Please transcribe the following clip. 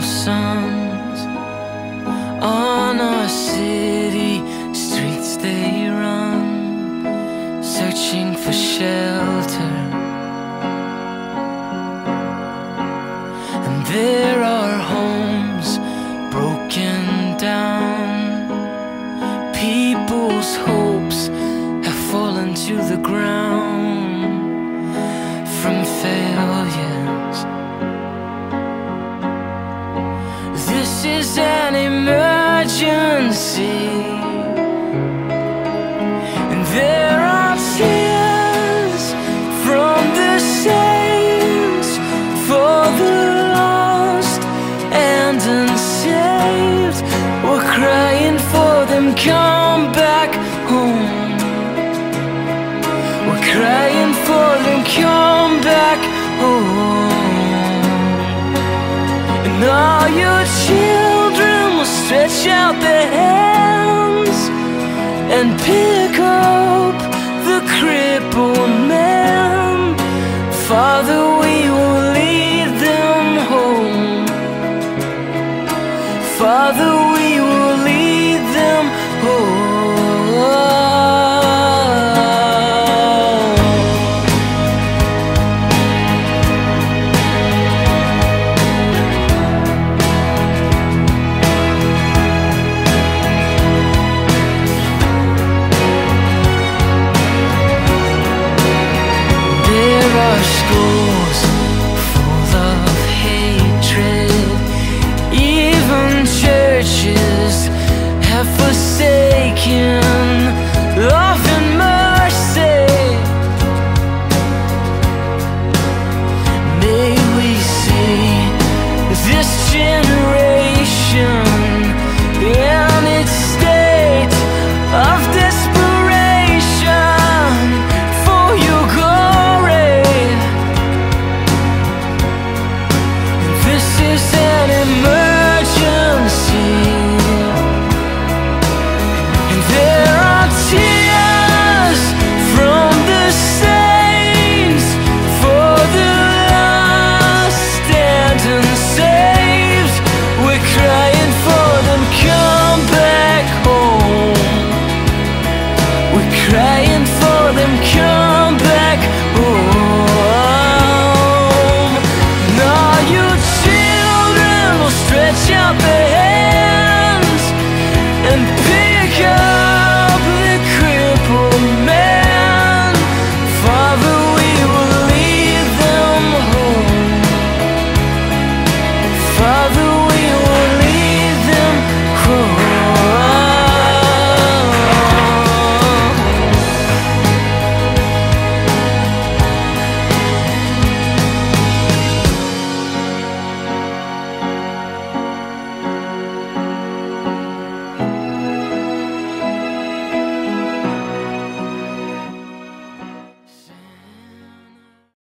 sons. On our city streets they run, searching for shelter. And there are homes broken down. People's hopes have fallen to the ground from failures. This is an emergency, and there are tears from the saints for the lost and unsaved. We're crying for them, come back home. We're crying for them, come back home. And all your children will stretch out their hands and pick up the crippled man. Father, we will lead them home. Father, we will lead them home. There are schools